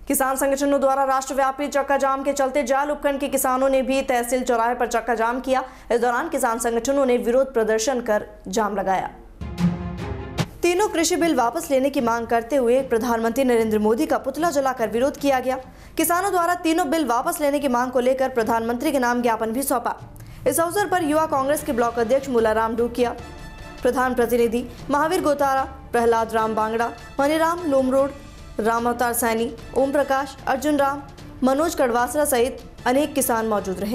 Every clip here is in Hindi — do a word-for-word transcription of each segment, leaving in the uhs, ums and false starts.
किसान संगठनों द्वारा राष्ट्रव्यापी चक्का जाम के चलते जाल उपखंड के किसानों ने भी तहसील चौराहे पर चक्का जाम किया। इस दौरान किसान संगठनों ने विरोध प्रदर्शन कर जाम लगाया। तीनों कृषि बिल वापस लेने की मांग करते हुए प्रधानमंत्री नरेंद्र मोदी का पुतला जलाकर विरोध किया गया। किसानों द्वारा तीनों बिल वापस लेने की मांग को लेकर प्रधानमंत्री के नाम ज्ञापन भी सौंपा। इस अवसर पर युवा कांग्रेस के ब्लॉक अध्यक्ष मुलाराम डूकिया, प्रधान प्रतिनिधि महावीर गोतारा, प्रहलाद राम बांगड़ा, मनीराम लोमरोड, राम अवतार सैनी, ओम प्रकाश, अर्जुन राम, मनोज कड़वासरा सहित अनेक किसान मौजूद रहे।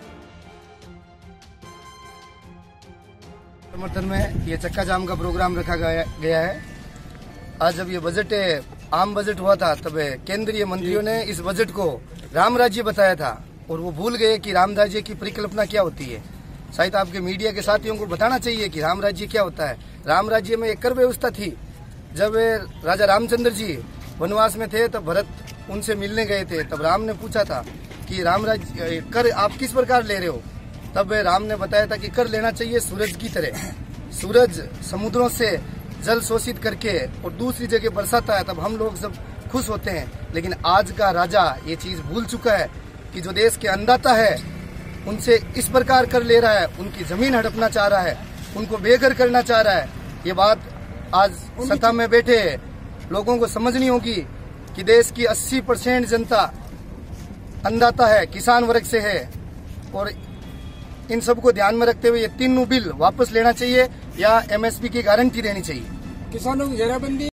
समर्थन में ये चक्का जाम का प्रोग्राम रखा गया है। आज जब ये बजट आम बजट हुआ था तब केंद्रीय मंत्रियों ने इस बजट को राम राज्य बताया था और वो भूल गए कि राम राज्य की परिकल्पना क्या होती है। शायद आपके मीडिया के साथियों को बताना चाहिए कि राम राज्य क्या होता है। राम राज्य में एक कर व्यवस्था थी। जब राजा रामचंद्र जी वनवास में थे तब भरत उनसे मिलने गए थे, तब राम ने पूछा था कि राम राज्य कर आप किस प्रकार ले रहे हो। तब राम ने बताया था कि कर लेना चाहिए सूरज की तरह। सूरज समुद्रों से जल शोषित करके और दूसरी जगह बरसाता है, तब हम लोग सब खुश होते हैं। लेकिन आज का राजा ये चीज भूल चुका है कि जो देश के अन्नदाता है उनसे इस प्रकार कर ले रहा है, उनकी जमीन हड़पना चाह रहा है, उनको बेघर करना चाह रहा है। ये बात आज सत्ता में बैठे लोगों को समझनी होगी कि देश की अस्सी परसेंट जनता अन्नदाता है, किसान वर्ग से है और इन सबको ध्यान में रखते हुए ये तीनों बिल वापस लेना चाहिए या एमएसपी की गारंटी देनी चाहिए। किसानों की घेराबंदी